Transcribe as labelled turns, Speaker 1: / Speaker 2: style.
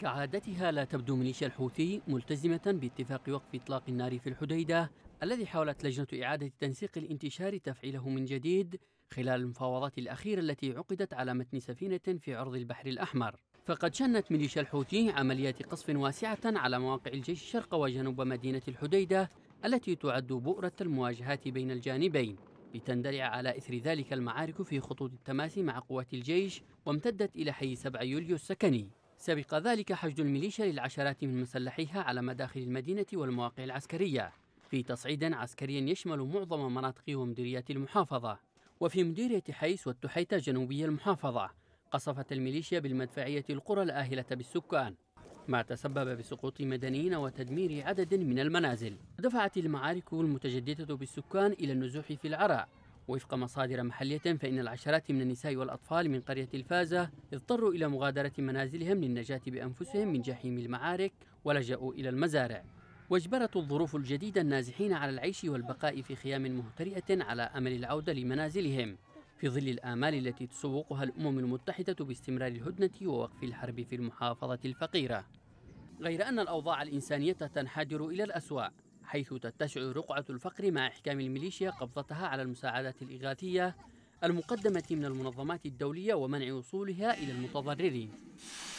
Speaker 1: كعادتها لا تبدو ميليشيا الحوثي ملتزمة باتفاق وقف إطلاق النار في الحديدة الذي حاولت لجنة إعادة تنسيق الانتشار تفعيله من جديد خلال المفاوضات الأخيرة التي عقدت على متن سفينة في عرض البحر الأحمر. فقد شنت ميليشيا الحوثي عمليات قصف واسعة على مواقع الجيش شرق وجنوب مدينة الحديدة التي تعد بؤرة المواجهات بين الجانبين، لتندلع على إثر ذلك المعارك في خطوط التماس مع قوات الجيش وامتدت إلى حي 7 يوليو السكني. سبق ذلك حشد الميليشيا للعشرات من مسلحيها على مداخل المدينة والمواقع العسكرية في تصعيد عسكري يشمل معظم مناطق ومديريات المحافظة. وفي مديرية حيس والتحيتة جنوبي المحافظة قصفت الميليشيا بالمدفعية القرى الآهلة بالسكان، ما تسبب بسقوط مدنيين وتدمير عدد من المنازل. دفعت المعارك المتجددة بالسكان إلى النزوح في العراء، وفق مصادر محلية فإن العشرات من النساء والأطفال من قرية الفازة اضطروا إلى مغادرة منازلهم للنجاة بأنفسهم من جحيم المعارك ولجأوا إلى المزارع. واجبرت الظروف الجديدة النازحين على العيش والبقاء في خيام مهترئة على أمل العودة لمنازلهم في ظل الآمال التي تسوقها الأمم المتحدة باستمرار الهدنة ووقف الحرب في المحافظة الفقيرة. غير أن الأوضاع الإنسانية تنحدر إلى الأسوأ، حيث تتسع رقعة الفقر مع إحكام الميليشيا قبضتها على المساعدات الإغاثية المقدمة من المنظمات الدولية ومنع وصولها إلى المتضررين.